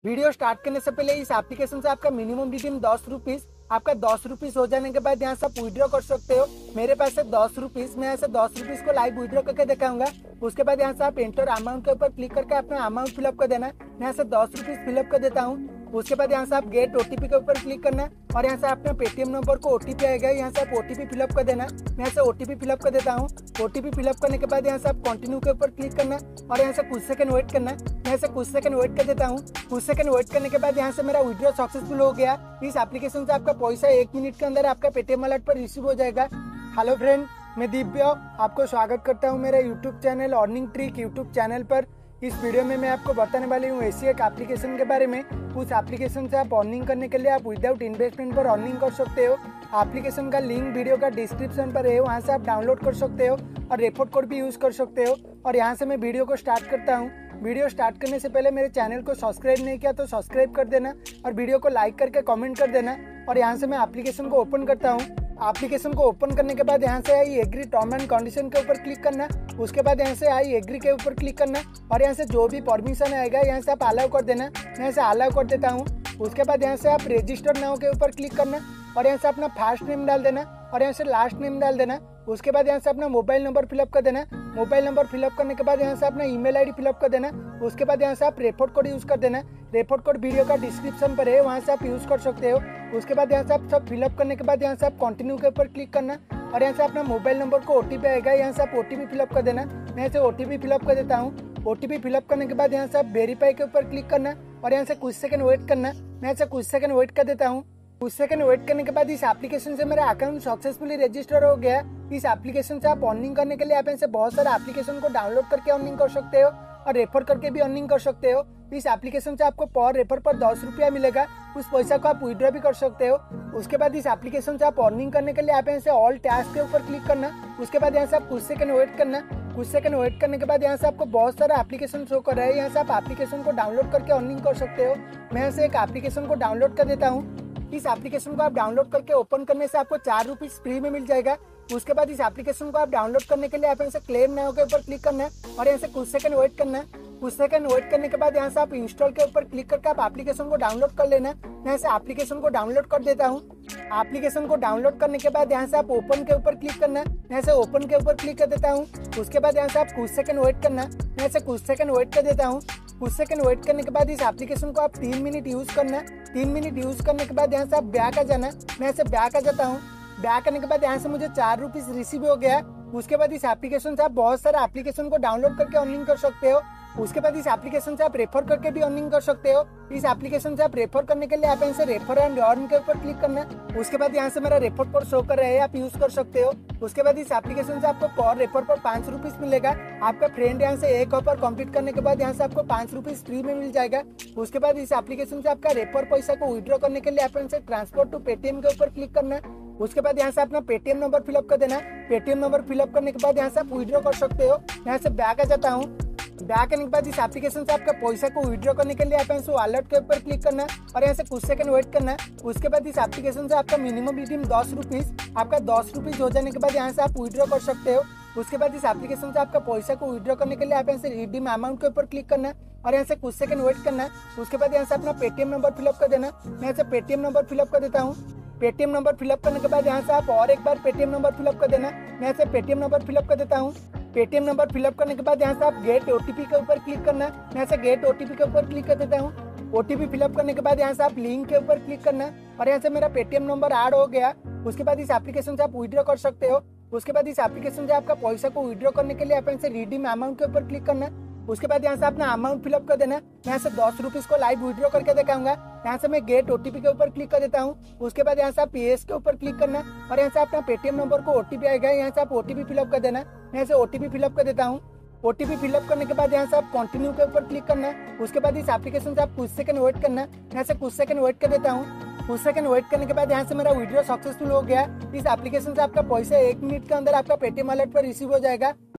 Video start करने से पहले इस एप्लीकेशन से आपका मिनिमम रिडीम 10 रुपीज, आपका 10 रुपीज हो जाने के बाद यहाँ से आप विड्रॉ कर सकते हो। मेरे पास है 10 रुपीज, मैं यहाँ से 10 रुपीज को लाइव विड्रॉ करके दिखाऊंगा। उसके बाद यहाँ से आप एंटर अमाउंट के ऊपर क्लिक करके अपना अमाउंट फिलअप कर देना। मैं यहाँ से 10 रुपीज फिलअप कर देता हूँ। उसके बाद यहाँ से आप गेट ओटीपी के ऊपर क्लिक करना और यहाँ से अपने पेटीएम नंबर को ओटीपी आएगा, यहाँ से आप ओटीपी फिलअप कर देना। मैं यहाँ से ओटीपी फिलअप कर देता हूँ। ओटीपी फिलअप करने के बाद यहाँ से आप कंटिन्यू के ऊपर क्लिक करना और यहाँ से कुछ सेकंड वेट करना। मैं यहाँ से कुछ सेकंड वेट कर देता हूँ। कुछ सेकंड वेट करने के बाद यहाँ से मेरा विड्रॉ सक्सेसफुल हो गया। इस एप्लीकेशन से आपका पैसा 1 मिनट के अंदर आपका पेटीएम वॉलेट पर रिसीव हो जाएगा। हेलो फ्रेंड, मैं दिव्य आपको स्वागत करता हूँ मेरे YouTube channel earning trick YouTube channel पर। इस वीडियो में मैं आपको बताने वाली हूँ ऐसी एक एप्लीकेशन के बारे में। उस एप्लीकेशन से आप अर्निंग करने के लिए आप विदाउट इन्वेस्टमेंट पर अर्निंग कर सकते हो। एप्लीकेशन का लिंक वीडियो का डिस्क्रिप्शन पर है, वहाँ से आप डाउनलोड कर सकते हो और रेफर कोड भी यूज़ कर सकते हो। और यहाँ से मैं वीडियो को स्टार्ट करता हूँ। वीडियो स्टार्ट करने से पहले मेरे चैनल को सब्सक्राइब नहीं किया तो सब्सक्राइब कर देना और वीडियो को लाइक करके कमेंट कर देना। और यहाँ से मैं एप्लीकेशन को ओपन करता हूँ। एप्लीकेशन को ओपन करने के बाद यहाँ से I agree term and condition के ऊपर क्लिक करना। उसके बाद यहाँ से आई एग्री के ऊपर क्लिक करना और यहाँ से जो भी परमिशन आएगा यहाँ से आप अलाउ कर देना। मैं यहाँ से अलाउ कर देता हूँ। उसके बाद यहाँ से आप रजिस्टर नाउ के ऊपर क्लिक करना और यहाँ से अपना फर्स्ट नेम डाल देना और यहाँ से लास्ट नेम डाल देना। उसके बाद यहाँ से अपना मोबाइल नंबर फिलअप कर देना। मोबाइल नंबर फिलअप करने के बाद यहाँ से अपना ईमेल आईडी फिलअप कर देना। उसके बाद यहाँ से आप रेफर कोड यूज़ कर देना। रेफर कोड वीडियो का डिस्क्रिप्शन पर है, वहाँ से आप यूज़ कर सकते हो। उसके बाद यहाँ से आप सब फिलअप करने के बाद यहाँ से आप कंटिन्यू के ऊपर क्लिक करना और यहाँ से अपना मोबाइल नंबर को ओटीपी आएगा, यहाँ से आप ओटीपी फिलअप कर देना। मैं यहाँ से ओटीपी फिलअप कर देता हूँ। ओटीपी फिलअप करने के बाद यहाँ से आप वेरीफाई के ऊपर क्लिक करना और यहाँ से कुछ सेकंड वेट करना। मैं यहाँ से कुछ सेकंड वेट कर देता हूँ। कुछ सेकंड वेट करने के बाद इस एप्लीकेशन से मेरा अकाउंट सक्सेसफुली रजिस्टर हो गया। इस एप्लीकेशन से आप अर्निंग करने के लिए आप ऐसे बहुत सारे एप्लीकेशन को डाउनलोड करके अर्निंग कर सकते हो और रेफर करके भी अर्निंग कर सकते हो। इस एप्लीकेशन से आपको पर रेफर पर 10 रुपया मिलेगा। उस पैसा को आप विड्रॉ भी कर सकते हो। उसके बाद इस एप्लीकेशन से आप अर्निंग करने के लिए आप ऐसे ऑल टास्क के ऊपर क्लिक करना। उसके बाद यहाँ से आप कुछ सेकंड वेट करना। कुछ सेकंड वेट करने के बाद यहाँ से आपको बहुत सारा एप्लीकेशन शो कर रहा है, यहाँ से आप एप्लीकेशन को डाउनलोड करके अर्निंग कर सकते हो। मैं यहाँ से एक एप्लीकेशन को डाउनलोड कर देता हूँ। इस एप्लीकेशन को आप डाउनलोड करके ओपन करने से आपको 4 रुपीज फ्री में मिल जाएगा। उसके बाद इस एप्लीकेशन को आप डाउनलोड करने के लिए आप यहाँ से क्लेम नाउ के ऊपर क्लिक करना है और यहाँ से कुछ सेकंड वेट करना है। कुछ सेकंड वेट करने के बाद यहाँ से आप इंस्टॉल के ऊपर क्लिक करके आप एप्लीकेशन को डाउनलोड कर लेना। मैं यहाँ से एप्लीकेशन को डाउनलोड कर देता हूँ। एप्लीकेशन को डाउनलोड करने के बाद यहाँ से आप ओपन के ऊपर क्लिक करना। मैं यहाँ से ओपन के ऊपर क्लिक कर देता हूँ। उसके बाद यहाँ से आप कुछ सेकंड वेट करना। मैं यहाँ से कुछ सेकंड वेट कर देता हूँ। कुछ सेकंड वेट करने के बाद इस एप्लीकेशन को आप 3 मिनट यूज करना। 3 मिनट यूज करने के बाद यहाँ से आप बैक आ जाना। मैं यहाँ से बैक आ जाता हूँ। बैक करने के बाद यहाँ से मुझे 4 रुपीज रिसीव हो गया। उसके बाद इस एप्लीकेशन से आप बहुत सारे एप्लीकेशन को डाउनलोड करके अर्निंग कर सकते हो। उसके बाद इस एप्लीकेशन से आप रेफर करके भी अर्निंग कर सकते हो। इस एप्लीकेशन से आप रेफर करने के लिए आप यहाँ से रेफर एंड अर्न के ऊपर क्लिक करना। उसके बाद यहाँ से मेरा रेफर कोड शो कर रहा है, आप यूज कर सकते हो। उसके बाद इस एप्लीकेशन से आपको पर रेफर पर 5 रुपीज मिलेगा। आपका फ्रेंड यहाँ से एक ऑफर कंप्लीट करने के बाद यहाँ से आपको 5 रुपीज फ्री में मिल जाएगा। उसके बाद इस एप्लीकेशन से आपका रेफर पैसा को विड्रॉ करने के लिए आप यहाँ से ट्रांसफर टू पेटीएम के ऊपर क्लिक करना। उसके बाद यहाँ से अपना पेटीएम नंबर फिलअप कर देना। पेटीएम नंबर फिलअप करने के बाद यहाँ से आप विड्रॉ कर सकते हो। यहाँ से बैक आ जाता हूँ। बैक करने के बाद इस एप्लीकेशन से आपका पैसा को विड्रॉ करने के लिए आप यहाँ से वॉलेट के ऊपर क्लिक करना और यहाँ से कुछ सेकंड वेट करना। उसके बाद इस एप्लीकेशन से आपका मिनिमम रिडीम 10 रुपीज, आपका 10 रुपीज हो जाने के बाद यहाँ से आप विड्रॉ कर सकते हो। उसके बाद इस एप्लीकेशन से आपका पैसा को विड्रॉ करने के लिए आप यहाँ से रिडीम अमाउंट के ऊपर क्लिक करना और यहाँ से कुछ सेकंड वेट करना। उसके बाद यहाँ से अपना पेटीएम नंबर फिलअप कर देना। मैं यहाँ से पेटीएम नंबर फिलअप कर देता हूँ। पेटीएम नंबर फिलअप करने के बाद यहाँ से आप और एक बार पेटीएम नंबर फिलअप कर देना। मैं यहाँ से पेटीएम नंबर फिलअप कर देता हूँ। पेटीएम नंबर फिलअप करने के बाद यहाँ से आप गेट ओटीपी के ऊपर क्लिक करना। मैं यहाँ से गेट ओटीपी के ऊपर क्लिक कर देता हूँ। ओटीपी फिलअप करने के बाद यहाँ से आप लिंक के ऊपर क्लिक करना और यहाँ से मेरा पेटीएम नंबर ऐड हो गया। उसके बाद इस एप्लीकेशन से आप विड्रॉ कर सकते हो। उसके बाद इस एप्लीकेशन से आपका पैसा को विड्रॉ करने के लिए आप यहाँ से रिडीम अमाउंट के ऊपर क्लिक करना। उसके बाद यहाँ से अपना अमाउंट फिलअप कर देना। मैं यहाँ से 10 रुपीज को लाइव विड्रॉ करके दिखाऊंगा। यहाँ से मैं गेट ओटीपी के ऊपर क्लिक कर देता हूँ। उसके बाद यहाँ से आप पीएस के ऊपर क्लिक करना और यहाँ से अपना पेटीएम नंबर को ओटीपी आएगा, यहाँ से आप ओटीपी फिलअप कर देना। मैं यहाँ से ओटीपी फिलअप कर देता हूँ। ओटीपी फिलअप करने के बाद यहाँ से आप कंटिन्यू के ऊपर क्लिक करना। उसके बाद इस एप्लीकेशन से आप कुछ सेकंड वेट करना। यहाँ से कुछ सेकंड वेट कर देता हूँ। कुछ सेकंड वेट करने के बाद यहाँ से मेरा विड्रॉ सक्सेसफुल हो गया। इस एप्लीकेशन से आपका पैसा 1 मिनट के अंदर आपका पेटीएम वॉलेट पर रिसीव हो जाएगा।